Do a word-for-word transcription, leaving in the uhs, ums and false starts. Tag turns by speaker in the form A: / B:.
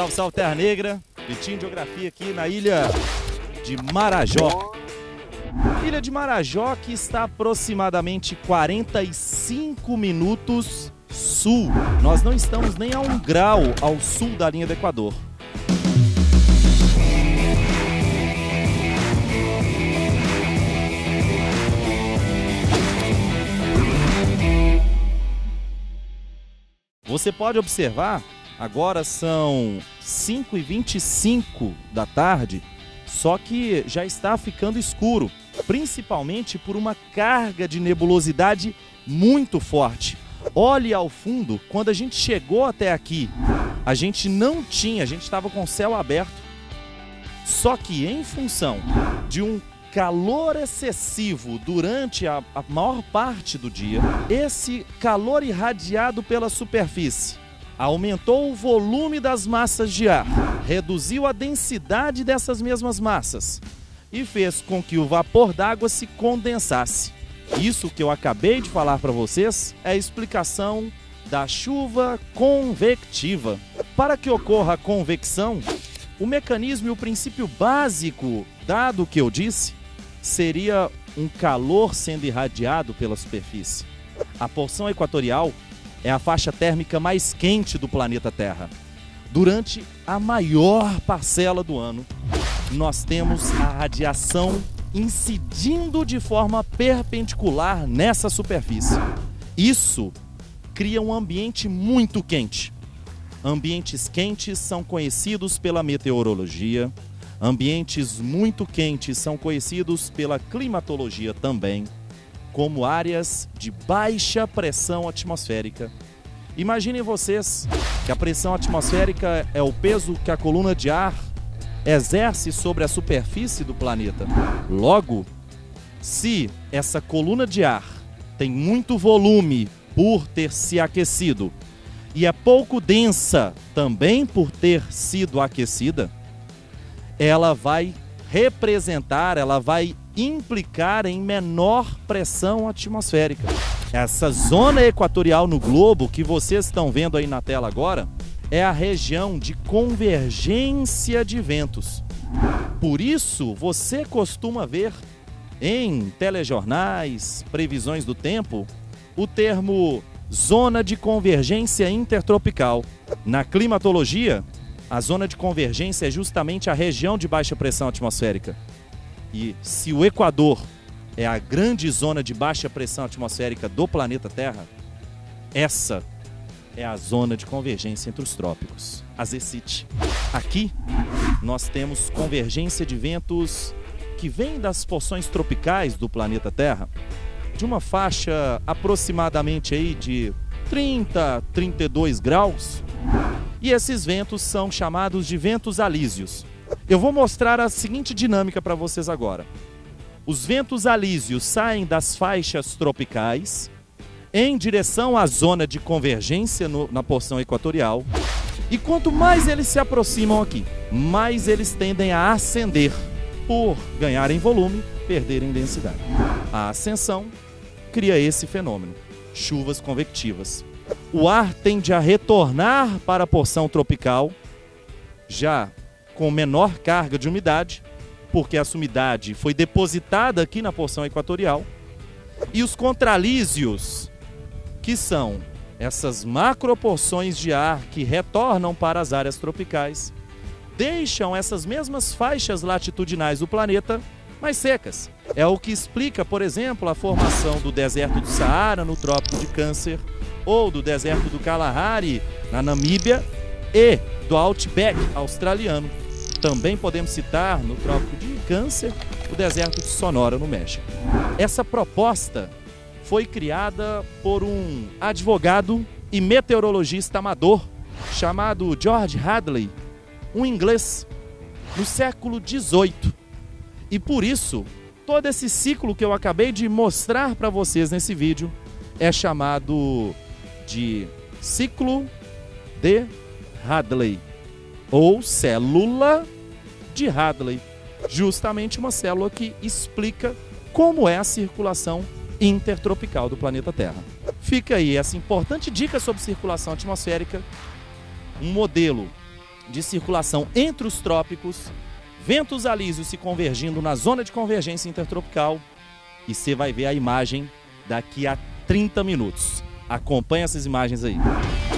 A: Salve, salve, Terra Negra. Vitinho de Geografia aqui na ilha de Marajó. Ilha de Marajó, que está aproximadamente quarenta e cinco minutos sul. Nós não estamos nem a um grau ao sul da linha do Equador. Você pode observar, agora são cinco e vinte e cinco da tarde, só que já está ficando escuro, principalmente por uma carga de nebulosidade muito forte. Olhe ao fundo, quando a gente chegou até aqui, a gente não tinha, a gente estava com o céu aberto, só que em função de um calor excessivo durante a, a maior parte do dia, esse calor irradiado pela superfície aumentou o volume das massas de ar, reduziu a densidade dessas mesmas massas e fez com que o vapor d'água se condensasse. Isso que eu acabei de falar para vocês é a explicação da chuva convectiva. Para que ocorra a convecção, o mecanismo e o princípio básico, dado o que eu disse, seria um calor sendo irradiado pela superfície. A porção equatorial é a faixa térmica mais quente do planeta Terra. Durante a maior parcela do ano, nós temos a radiação incidindo de forma perpendicular nessa superfície. Isso cria um ambiente muito quente. Ambientes quentes são conhecidos pela meteorologia. Ambientes muito quentes são conhecidos pela climatologia também, como áreas de baixa pressão atmosférica. Imaginem vocês que a pressão atmosférica é o peso que a coluna de ar exerce sobre a superfície do planeta. Logo, se essa coluna de ar tem muito volume por ter se aquecido e é pouco densa também por ter sido aquecida, ela vai representar, ela vai implicar em menor pressão atmosférica. Essa zona equatorial no globo que vocês estão vendo aí na tela agora é a região de convergência de ventos. Por isso, você costuma ver em telejornais, previsões do tempo, o termo zona de convergência intertropical. Na climatologia, a zona de convergência é justamente a região de baixa pressão atmosférica. E se o Equador é a grande zona de baixa pressão atmosférica do planeta Terra, essa é a zona de convergência entre os trópicos, a ZECIT. Aqui nós temos convergência de ventos que vêm das porções tropicais do planeta Terra, de uma faixa aproximadamente aí de trinta, trinta e dois graus. E esses ventos são chamados de ventos alísios. Eu vou mostrar a seguinte dinâmica para vocês agora. Os ventos alísios saem das faixas tropicais em direção à zona de convergência no, na porção equatorial. E quanto mais eles se aproximam aqui, mais eles tendem a ascender, por ganharem volume, perderem densidade. A ascensão cria esse fenômeno, chuvas convectivas. O ar tende a retornar para a porção tropical, já com menor carga de umidade, porque essa umidade foi depositada aqui na porção equatorial. E os contralísios, que são essas macroporções de ar que retornam para as áreas tropicais, deixam essas mesmas faixas latitudinais do planeta mais secas. É o que explica, por exemplo, a formação do deserto do Saara no Trópico de Câncer, ou do deserto do Kalahari na Namíbia e do Outback australiano. Também podemos citar no Trópico de Câncer o deserto de Sonora no México. Essa proposta foi criada por um advogado e meteorologista amador chamado George Hadley, um inglês, no século dezoito. E por isso, todo esse ciclo que eu acabei de mostrar para vocês nesse vídeo é chamado de ciclo de Hadley, ou célula de Hadley. Justamente uma célula que explica como é a circulação intertropical do planeta Terra. Fica aí essa importante dica sobre circulação atmosférica, um modelo de circulação entre os trópicos, ventos alísios se convergindo na zona de convergência intertropical, e você vai ver a imagem daqui a trinta minutos. Acompanhe essas imagens aí.